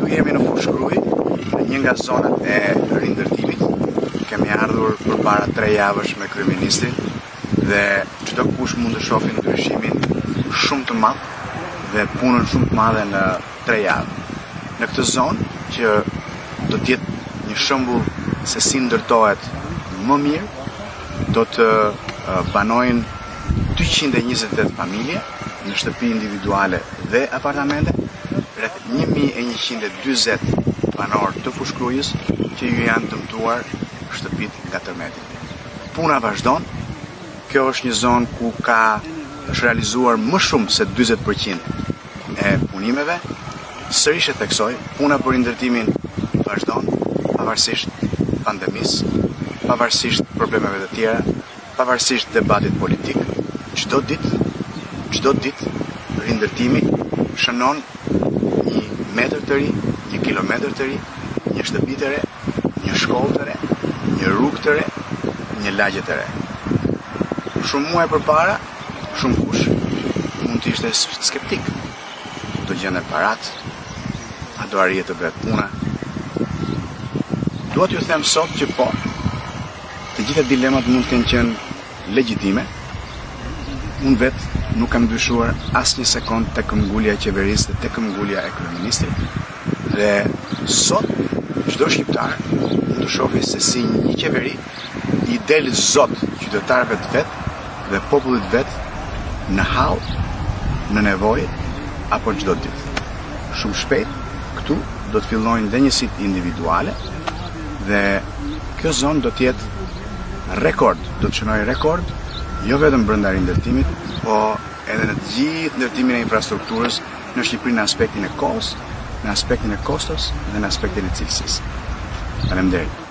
jemi në Fushkruj, në një nga zonat e rindërtimit. Kemi ardhur përpara 3 javësh me kryeministrin dhe çdo kush mund të shohë ndryshimin shumë të madh dhe punën shumë të madhe në 3 javë. Në këtë zonë që do të jetë një shembull se si ndërtohet më mirë, do të banojnë 228 familje në shtëpi individuale dhe apartamente, rreth 1140 banorë të Fushkrujës që ju janë dëmtuar shtëpitë nga tërmeti. Puna vazhdon. Kjo është një zonë ku është realizuar më shumë se 40% e punimeve. Sërish e theksoj, puna për rindërtimin vazhdon, pavarësisht pandemisë, pavarësisht problemeve të tjera, pavarësisht debatit politik. Çdo ditë rindërtimi shënon një metër të ri, një kilometër të ri, një shtëpi të re, një shkollë të re, një rrugë të re, një lagje të re. Shumë muaj përpara, shumë kush mund të ishte skeptik. Do gjende parat, a do arrije të bëhet puna. Dua t'ju them sot që po, të gjitha dilemat mund të qenë legjitime. Unë vetë nuk kam dyshuar asnjë sekond tek këmbgulja e qeverisë dhe tek këmbgulja e kryeministrit. Dhe sot çdo shqiptar mund të shohë se si një qeveri i del zot qytetarëve të vet dhe popullit vet në hall, në nevojë apo çdo ditë. Shumë shpejt këtu do të fillojnë dhe njësitë individuale dhe kjo zonë do të jetë rekord, do të shënojë rekord, jo vetëm brenda rindërtimit, po edhe në të gjithë ndërtimin e infrastrukturës në Shqipëri në aspektin e kohës, në aspektin e kostos dhe në aspektin e cilësisë. Faleminderit.